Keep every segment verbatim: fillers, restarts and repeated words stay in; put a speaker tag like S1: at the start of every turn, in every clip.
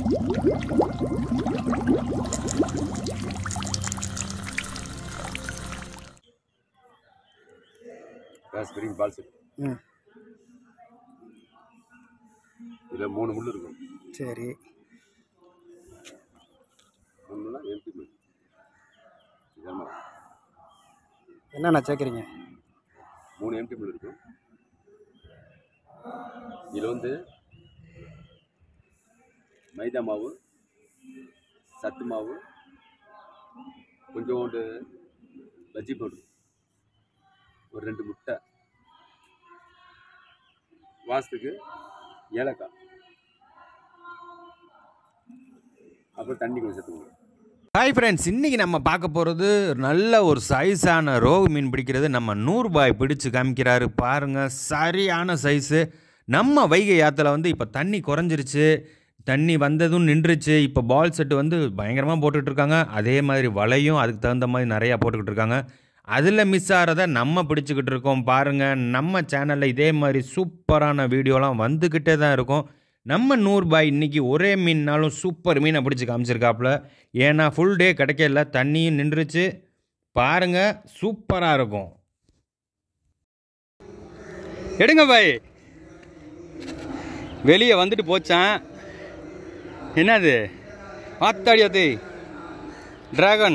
S1: Green பால் set. ம். இதுல மூணு முள் இருக்கும். சரி. ஒண்ணுனா எம்டி முள். இதமா. என்னண்ணா சேர்க்குறீங்க? மூணு எம்டி முள் இருக்கும். இதுல வந்து மைதா மாவு, சத்து மாவு, கொஞ்சோண்டு பஜ்ஜி பவுடர், ஒரு ரெண்டு முட்டை, வாசத்துக்கு ஏலக்காய், அப்புறம் தண்ணி கொஞ்சம் சேர்த்துக்கணும்.
S2: ஹாய் ஃப்ரெண்ட்ஸ், இன்றைக்கி நம்ம பார்க்க போகிறது நல்ல ஒரு சைஸான ரோகு மீன் பிடிக்கிறது. நம்ம நூறுபாய் பிடிச்சி காமிக்கிறாரு பாருங்கள். சரியான சைஸு. நம்ம வைகை ஆற்றுல வந்து இப்போ தண்ணி குறைஞ்சிருச்சு, தண்ணி வந்ததும் நின்றுச்சு. இப்போ பால் செட்டு வந்து பயங்கரமாக போட்டுட்ருக்காங்க. அதே மாதிரி வலையும் அதுக்கு தகுந்த மாதிரி நிறையா போட்டுக்கிட்டு இருக்காங்க. அதில் மிஸ் ஆகிறத நம்ம பிடிச்சிக்கிட்டு இருக்கோம் பாருங்கள். நம்ம சேனலில் இதே மாதிரி சூப்பரான வீடியோலாம் வந்துக்கிட்டே தான் இருக்கும். நம்ம நூறுபாய் இன்றைக்கி ஒரே மீன்னாலும் சூப்பர் மீனை பிடிச்சி காமிச்சிருக்காப்புல. ஏன்னா ஃபுல் டே கிடைக்கல, தண்ணியும் நின்றுச்சு. பாருங்கள், சூப்பராக இருக்கும்.
S3: எடுங்க பாய். வெளியே வந்துட்டு போச்சான். என்னது? ஆத்தாடி அது டிராகன்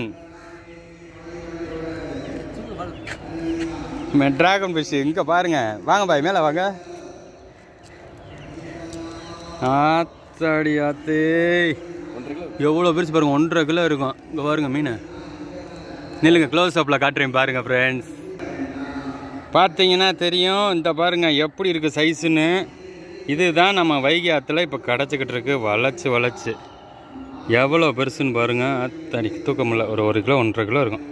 S3: டிராகன் ஃபிஷ். இங்கே பாருங்க. வாங்க பாய், மேலே வாங்க. ஆத்தாடி ஆத்தே, எவ்வளோ பெருசு பாருங்க. ஒன்றரை கிலோ இருக்கும். இங்கே பாருங்க மீன். நில்லுங்க, க்ளோஸ் அப்பில் காட்டுறேன் பாருங்க ஃப்ரெண்ட்ஸ். பார்த்தீங்கன்னா தெரியும். இந்த பாருங்க எப்படி இருக்குது சைஸுன்னு. இதுதான் நம்ம வைகை ஆற்றுல இப்போ கிடச்சிக்கிட்டு இருக்கு. வளைச்சி வளைச்சி எவ்வளோ பெருசுன்னு பாருங்கள். அத்தடி தூக்கம் இல்லை. ஒரு ஒரு கிலோ ஒன்றரை கிலோ இருக்கும்.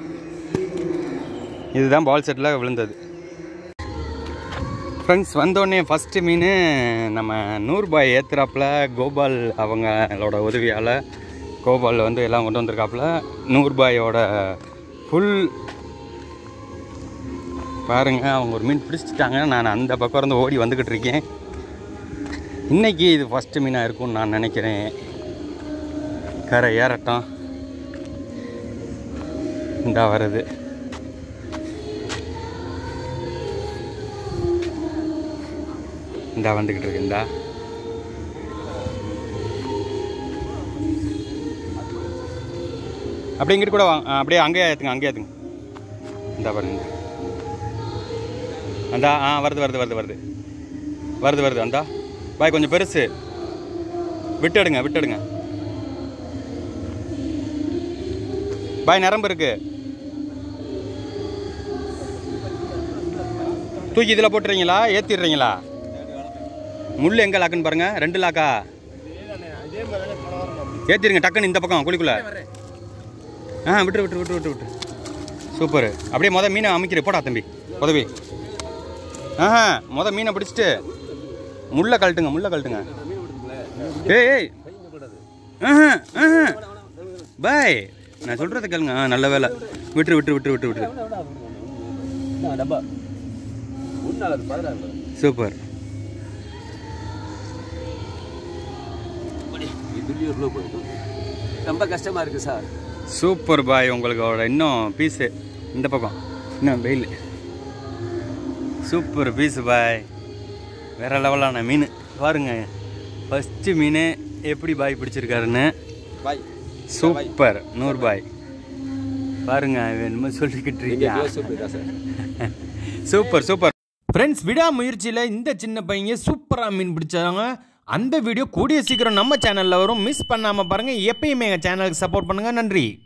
S3: இதுதான் பால் செட்டில் விழுந்தது ஃப்ரெண்ட்ஸ். வந்தோடனே ஃபஸ்ட்டு மீன் நம்ம நூறுபாய் ஏற்றுறாப்புல. கோபால் அவங்களோட உதவியால் கோபால் வந்து எல்லாம் கொண்டு வந்திருக்காப்புல. நூறுபாயோட ஃபுல் பாருங்கள். அவங்க ஒரு மீன் பிடிச்சிட்டாங்க. நான் அந்த பக்கம் இருந்து ஓடி வந்துக்கிட்டு இருக்கேன். இன்றைக்கி இது ஃபஸ்ட்டு மீனாக இருக்கும்னு நான் நினைக்கிறேன். கரை ஏறட்டும். இந்தா வருது. இந்தா வந்துக்கிட்டு இருக்கு. இந்தா அப்படி இங்கிட்டு கூட வாங்க. அப்படியே அங்கேயே ஏற்றுங்க, அங்கேயே ஏற்றுங்க. இந்தா பாருங்க. அந்தா ஆ வருது வருது வருது வருது வருது வருது அந்தா பாய். கொஞ்சம் பெருசு. விட்டுடுங்க விட்டுடுங்க பாய். நரம்பு இருக்கு. தூக்கி இதில் போட்டுறீங்களா? ஏற்றிடுறீங்களா? முள் எங்கே லாக்குன்னு பாருங்க. ரெண்டு லாக்கா? ஏற்றிடுங்க டக்குன்னு இந்த பக்கம் குழிக்குள்ள. ஆ விட்டு விட்டு விட்டு விட்டு விட்டு சூப்பர். அப்படியே மொதல் மீனை அமைக்கிற போடா தம்பி உதவி. ஆஹா, மொதல் மீனை பிடிச்சிட்டு முள்ளை கழட்டுங்க, முள்ளை கழட்டுங்க. ஏய் ஏய் ஆஹா ஆஹா பாய், நான் சொல்கிறத கேளுங்க. ஆ நல்ல வேலை. விட்டுரு விட்டுரு விட்டுரு விட்டு விட்டுரு சூப்பர்.
S1: ரொம்ப கஷ்டமாக இருக்குது சார்.
S3: சூப்பர் பாய். உங்களுக்கு இன்னும் பீஸு இந்த பக்கம் இன்னும் வெயில். சூப்பர் பீஸு பாய். வேறு லெவலான மீன் பாருங்க. ஃபஸ்ட்டு மீன் எப்படி பாய் பிடிச்சிருக்காருன்னு. பாய் சூப்பர். நூறு பாய் பாருங்க. என்னமோ சொல்லிக்கிட்டு இருக்கீங்க. Super super
S2: friends. விடாமுயற்சியில் இந்த சின்ன பையங்க சூப்பராக மீன் பிடிச்சாங்க. அந்த வீடியோ கூடிய சீக்கிரம் நம்ம சேனலில் வரும். மிஸ் பண்ணாமல் பாருங்கள். எப்பயுமே எங்கள் சேனலுக்கு சப்போர்ட் பண்ணுங்கள். நன்றி.